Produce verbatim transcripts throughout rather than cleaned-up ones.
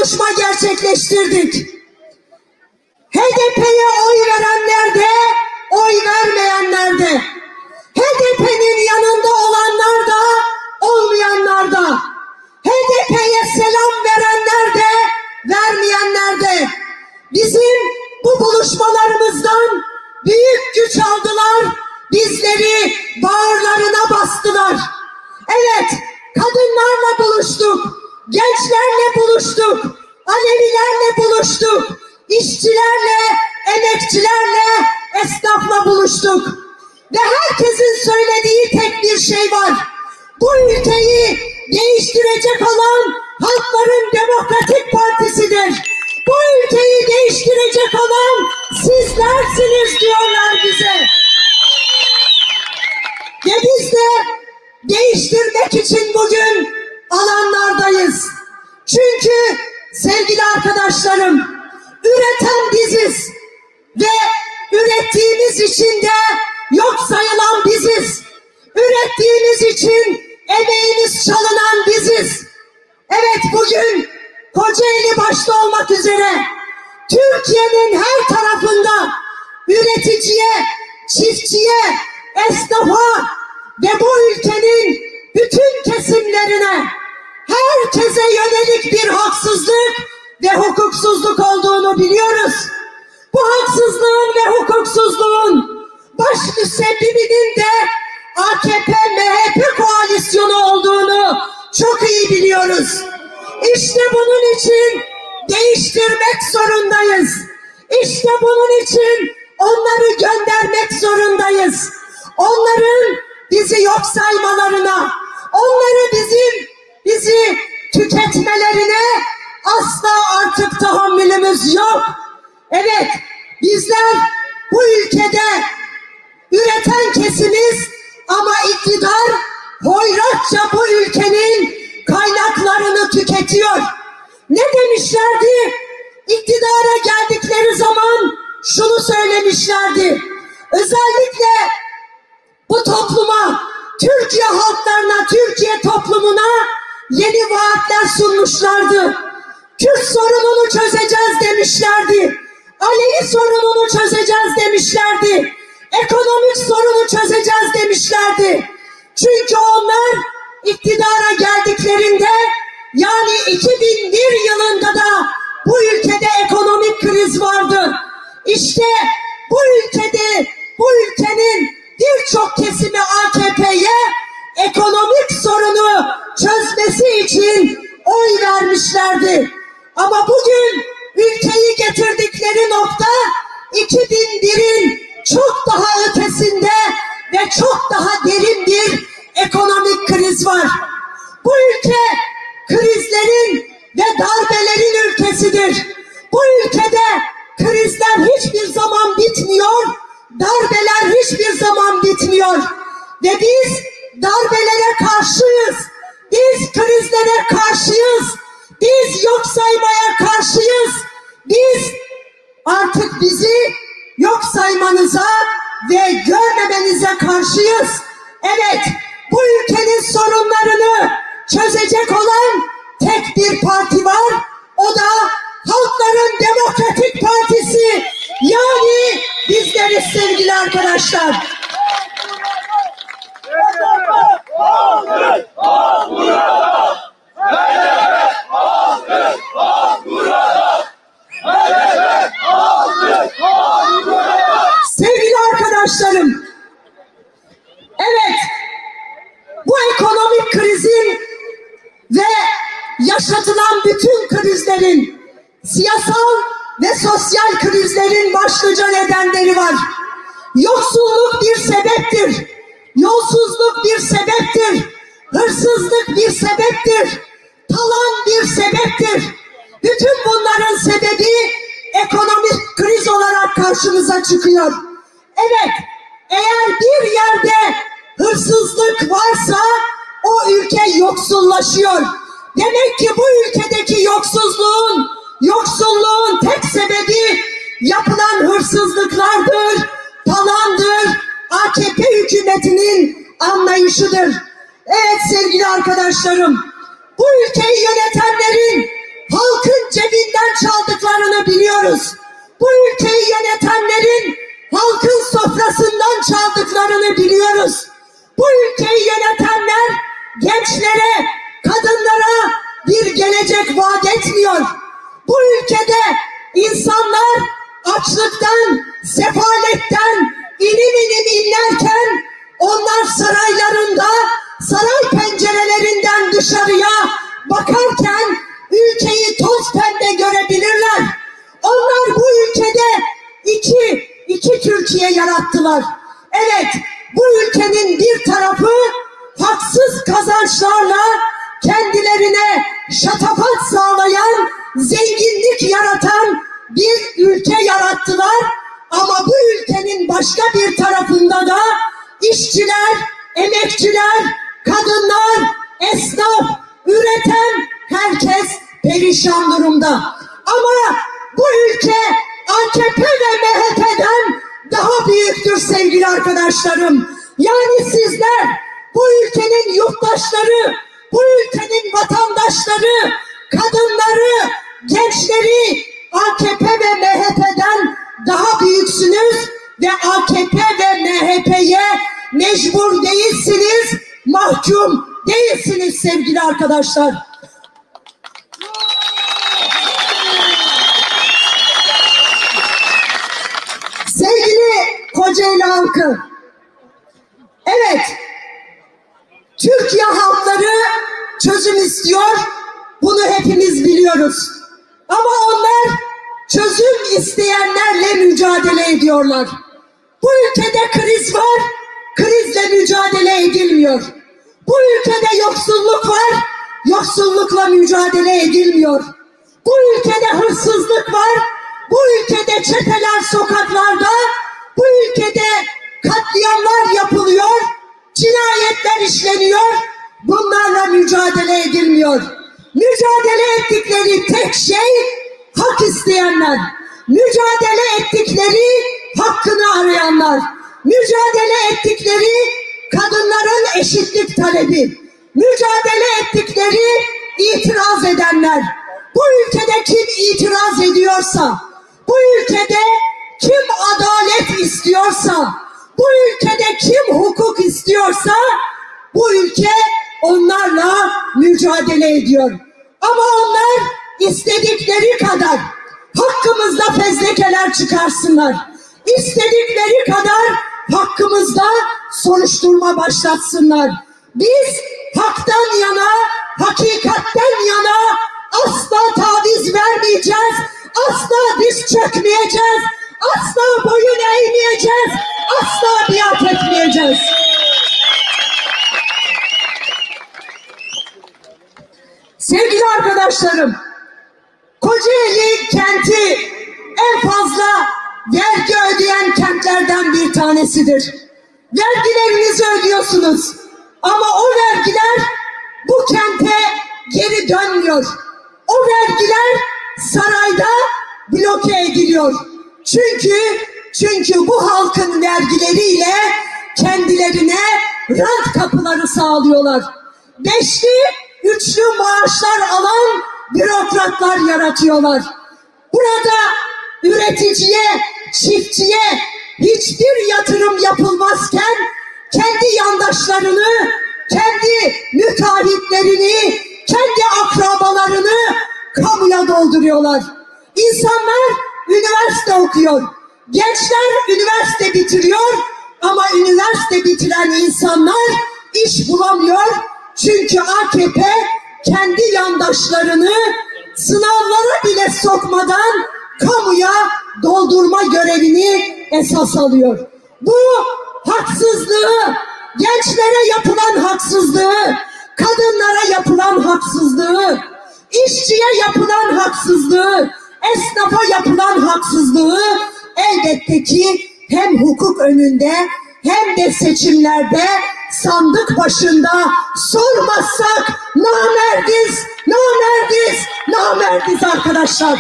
buluşma gerçekleştirdik. H D P'ye oy verenler de, oy vermeyenler de, H D P'nin yanında olanlar da, olmayanlar da, H D P'ye selam verenler de, vermeyenler de bizim bu buluşmalarımızdan büyük güç aldılar, bizleri bağırlarına bastılar. Evet, kadınlarla buluştuk, gençlerle buluştuk, Alevilerle buluştuk, işçilerle, emekçilerle, esnafla buluştuk. Ve herkesin söylediği tek bir şey var. Bu ülkeyi değiştirecek olan Halkların Demokratik Partisi'dir. Bu ülkeyi değiştirecek olan sizlersiniz diyorlar bize. Ve biz de değiştirmek için bugün alanlardayız. Çünkü sevgili arkadaşlarım, üreten biziz ve ürettiğimiz için de yok sayılan biziz. Ürettiğimiz için emeğimiz çalınan biziz. Evet, bugün Kocaeli başta olmak üzere Türkiye'nin her tarafında üreticiye, çiftçiye, esnafa ve bu ülkenin bütün kesimlerine, herkese yönelik bir haksızlık ve hukuksuzluk olduğunu biliyoruz. Bu haksızlığın ve hukuksuzluğun baş müsebbibinin de A K P M H P koalisyonu olduğunu çok iyi biliyoruz. İşte bunun için değiştirmek zorundayız. İşte bunun için onları göndermek zorundayız. Onların bizi yok saymalarına, onları bizim bizi tüketmelerine asla artık tahammülümüz yok. Evet, bizler bu ülkede üreten kesimiz ama iktidar hoyratça bu ülkenin kaynaklarını tüketiyor. Ne demişlerdi? İktidara geldikleri zaman şunu söylemişlerdi. Özellikle bu topluma, Türkiye halklarına, Türkiye toplumuna yeni vaatler sunmuşlardı. Kürt sorununu çözeceğiz demişlerdi. Alevi sorununu çözeceğiz demişlerdi. Ekonomik sorunu çözeceğiz demişlerdi. Çünkü onlar iktidara geldiklerinde, yani iki bin bir yılında da bu ülkede ekonomik kriz vardı. İşte bu ülkede, bu ülkenin birçok kesimi A K P'ye ekonomik sorunu çözmesi için oy vermişlerdi. Ama bugün ülkeyi getirdikleri nokta iki bin birin çok daha ötesinde ve çok daha derin bir ekonomik kriz var. Bu ülke krizlerin ve darbelerin ülkesidir. Bu ülkede krizler hiçbir zaman bitmiyor, darbeler hiçbir zaman bitmiyor. Ve biz darbelere karşıyız, biz krizlere karşıyız, biz yok saymaya karşıyız. Biz artık bizi yok saymanıza ve görmemenize karşıyız. Evet, bu ülkenin sorunlarını çözecek olan tek bir parti var. O da Halkların Demokratik Partisi. Yani bizleriz sevgili arkadaşlar. Sevgili arkadaşlarım, evet, bu ekonomik krizin ve yaşatılan bütün krizlerin, siyasal ve sosyal krizlerin başlıca nedenleri var. Yoksulluk bir sebeptir, yolsuzluk bir sebeptir, hırsızlık bir sebeptir, talan bir sebeptir. Bütün bunların sebebi ekonomik kriz olarak karşımıza çıkıyor. Evet, eğer bir yerde hırsızlık varsa o ülke yoksullaşıyor. Demek ki bu ülkedeki yoksulluğun, yoksulluğun tek sebebi yapılan hırsızlıklardır, talandır, A K P hükümetinin anlayışıdır. Evet sevgili arkadaşlarım, bu ülkeyi yönetenlerin halkın biliyoruz. Bu ülkeyi yönetenlerin halkın sofrasından çaldıklarını biliyoruz. Bu ülkeyi yönetenler gençlere, kadınlara bir gelecek vaat etmiyor. Bu ülkede insanlar açlıktan, sefaletten inim inim inlerken onlar saraylarında, saray pencerelerinden dışarıya bakarken ülkeyi toz pembe görebilirler. Onlar bu ülkede iki, iki Türkiye yarattılar. Evet, bu ülkenin bir tarafı haksız kazançlarla kendilerine şatafat sağlayan, zenginlik yaratan bir ülke yarattılar. Ama bu ülkenin başka bir tarafında da işçiler, emekçiler, kadınlar, esnaf, üreten herkes perişan durumda. Ama bu ülke A K P ve M H P'den daha büyüktür sevgili arkadaşlarım. Yani sizler bu ülkenin yurttaşları, bu ülkenin vatandaşları, kadınları, gençleri A K P ve M H P'den daha büyüksünüz ve A K P ve M H P'ye mecbur değilsiniz, mahkum değilsiniz sevgili arkadaşlar. Sevgili Kocaeli halkı, evet, Türkiye halkları çözüm istiyor, bunu hepimiz biliyoruz. Ama onlar çözüm isteyenlerle mücadele ediyorlar. Bu ülkede kriz var, krizle mücadele edilmiyor. Bu ülkede yoksulluk var, yoksullukla mücadele edilmiyor. Bu ülkede hırsızlık var, bu ülkede çeteler sokaklarda, bu ülkede katliamlar yapılıyor, cinayetler işleniyor, bunlarla mücadele edilmiyor. Mücadele ettikleri tek şey hak isteyenler, mücadele ettikleri hakkını arayanlar, mücadele ettikleri kadınların eşitlik talebi, mücadele ettikleri itiraz edenler. Bu ülkede kim itiraz ediyorsa, bu ülkede kim adalet istiyorsa, bu ülkede kim hukuk istiyorsa, bu ülke onlarla mücadele ediyor. Ama onlar istedikleri kadar hakkımızda fezlekeler çıkarsınlar. İstedikleri kadar hakkımızda soruşturma başlatsınlar. Biz haktan yana, hakikatten yana asla taviz vermeyeceğiz. Asla diz çökmeyeceğiz. Asla boyun eğmeyeceğiz. Asla biat etmeyeceğiz. Sevgili arkadaşlarım, Kocaeli kenti en fazla vergi ödeyen kentlerden bir tanesidir. Vergilerinizi ödüyorsunuz ama o vergiler bu kente geri dönmüyor. O vergiler sarayda bloke ediliyor. Çünkü çünkü bu halkın vergileriyle kendilerine rant kapıları sağlıyorlar. Beşli, üçlü maaşlar alan bürokratlar yaratıyorlar. Burada üreticiye, çiftçiye hiçbir yatırım yapılmazken kendi yandaşlarını, kendi müteahhitlerini, kendi akrabalarını kamuya dolduruyorlar. İnsanlar üniversite okuyor. Gençler üniversite bitiriyor ama üniversite bitiren insanlar iş bulamıyor. Çünkü A K P kendi yandaşlarını sınavlara bile sokmadan kamuya doldurma görevini esas alıyor. Bu haksızlığı, gençlere yapılan haksızlığı, kadınlara yapılan haksızlığı, işçiye yapılan haksızlığı, esnafa yapılan haksızlığı elbette ki hem hukuk önünde hem de seçimlerde sandık başında sormazsak namerdiz, namerdiz, namerdiz arkadaşlar.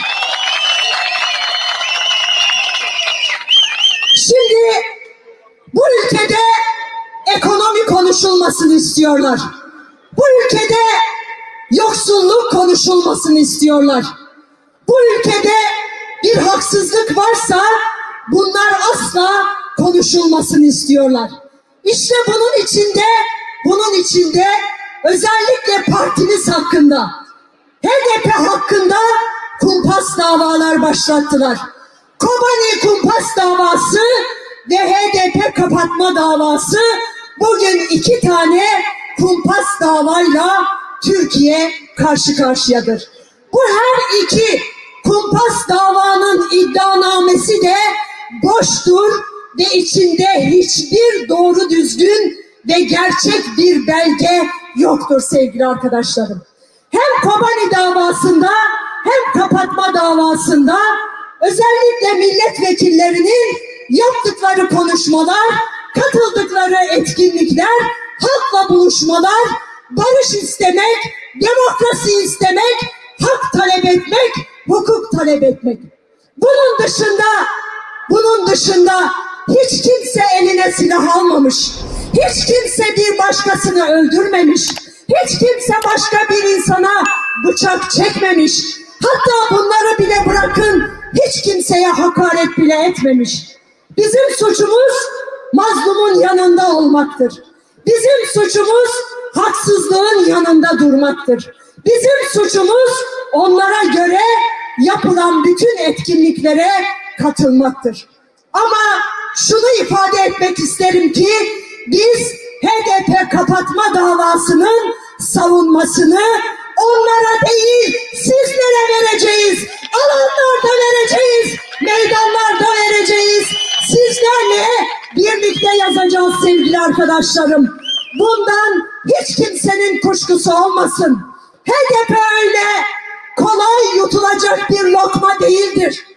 Şimdi bu ülkede ekonomi konuşulmasını istiyorlar. Bu ülkede yoksulluk konuşulmasını istiyorlar. Bu ülkede bir bir haksızlık varsa bunlar asla konuşulmasını istiyorlar. İşte bunun içinde, bunun içinde özellikle partimiz hakkında, H D P hakkında kumpas davalar başlattılar. Kobani kumpas davası ve H D P kapatma davası, bugün iki tane kumpas davayla Türkiye karşı karşıyadır. Bu her iki kumpas davanın iddianamesi de boştur ve içinde hiçbir doğru düzgün ve gerçek bir belge yoktur sevgili arkadaşlarım. Hem Kobani davasında hem kapatma davasında özellikle milletvekillerinin yaptıkları konuşmalar, katıldıkları etkinlikler, halkla buluşmalar, barış istemek, demokrasi istemek, hak talep etmek, hukuk talep etmek. Bunun dışında, bunun dışında hiç kimse eline silah almamış. Hiç kimse bir başkasını öldürmemiş. Hiç kimse başka bir insana bıçak çekmemiş. Hatta bunları bile bırakın, hiç kimseye hakaret bile etmemiş. Bizim suçumuz mazlumun yanında olmaktır. Bizim suçumuz haksızlığın yanında durmaktır. Bizim suçumuz onlara göre yapılan bütün etkinliklere katılmaktır. Ama şunu ifade etmek isterim ki biz H D P kapatma davasının savunmasını onlara değil sizlere vereceğiz. Alanlarda vereceğiz, meydanlarda vereceğiz. Sizlerle birlikte yazacağız sevgili arkadaşlarım. Bundan hiç kimsenin kuşkusu olmasın. H D P öyle kolay yutulacak bir lokma değildir.